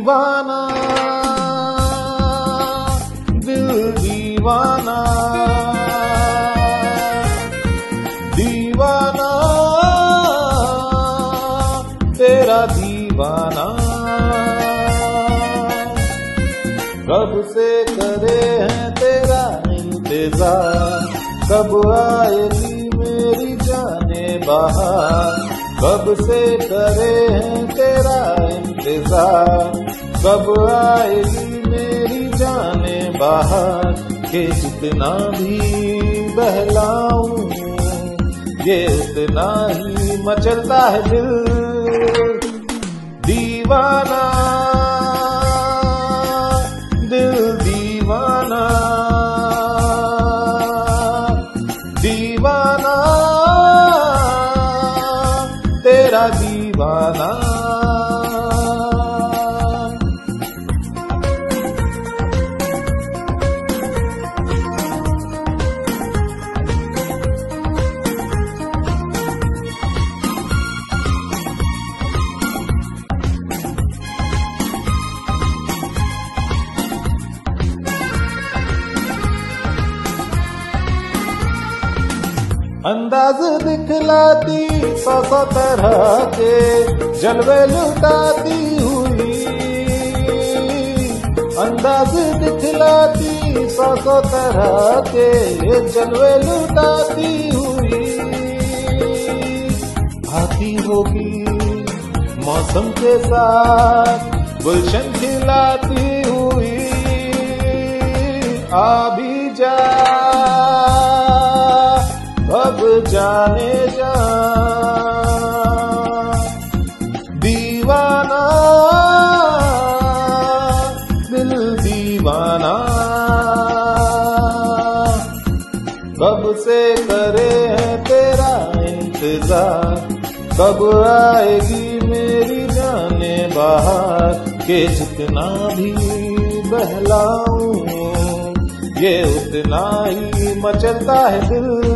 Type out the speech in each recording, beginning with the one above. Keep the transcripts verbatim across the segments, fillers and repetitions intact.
दीवाना दिल दीवाना दीवाना तेरा दीवाना कब से करे हैं तेरा इंतजार कब आएगी मेरी जाने बाहर कब से करे हैं तेरा इंतजार कब आएगी मेरी जाने बाहर के जितना भी बहलाऊं ये उतना ही मचलता है दिल दीवाना दिल दीवाना दीवाना तेरा दीवाना अंदाज दिखलाती सौ सौ तरह के जलवे लुटाती हुई अंदाज दिखलाती सौ सौ तरह के जलवे लुटाती हुई आती होगी मौसम के साथ गुलशन खिलाती हुई आ भी जा अब जाने जा दीवाना दिल दीवाना कब से करे है तेरा इंतजार कब आएगी मेरी जाने बाहर के जितना भी बहलाऊं ये उतना ही मचलता है दिल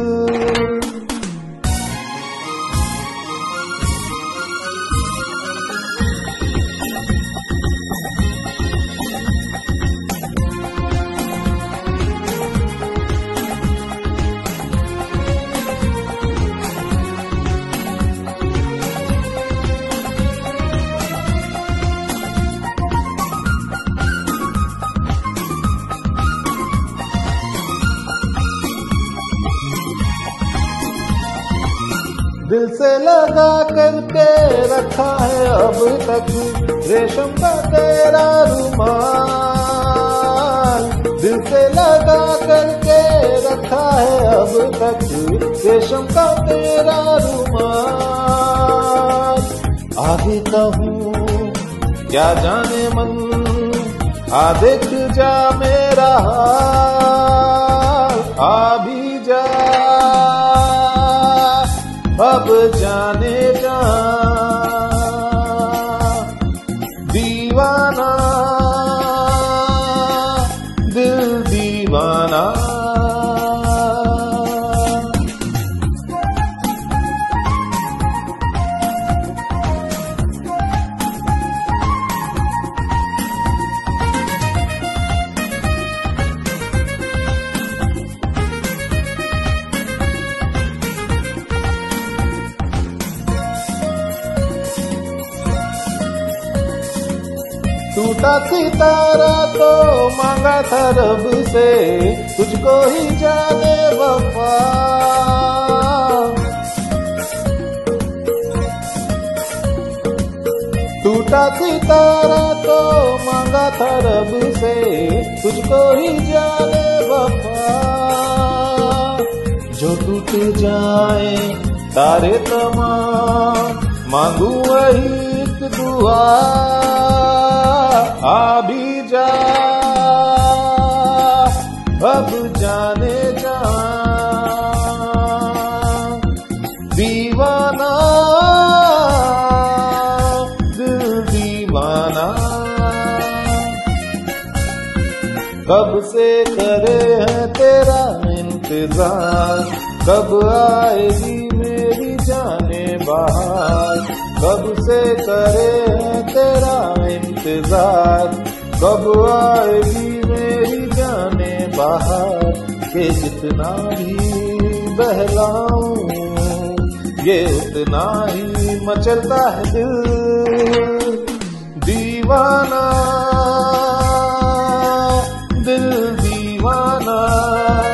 दिल से लगा करके रखा है अब तक रेशम का तेरा रुमाल दिल से लगा करके रखा है अब तक रेशम का तेरा रुमाल आगे कहूँ क्या जाने मन आ देख जा मेरा हाल आ भी जा अब जाने जा दीवाना दिल दीवाना टूटा सितारा तो मांगा था रब से तुझको ही जाने वफा टूटा सितारा तो मांगा था रब से तुझको ही जाने वफा जो टूट जाए तारे तमाम मांगू वही एक दुआ आ भी जा अब जाने जा दीवाना दिल दीवाना कब से करे है तेरा इंतजार कब आएगी मेरी जाने बाहर कब से करे है तेरा इंतजार, कब आएगी मेरी जाने बाहर, के जितना भी बहलाऊं ये उतना ही मचलता है दिल दीवाना, दिल दीवाना।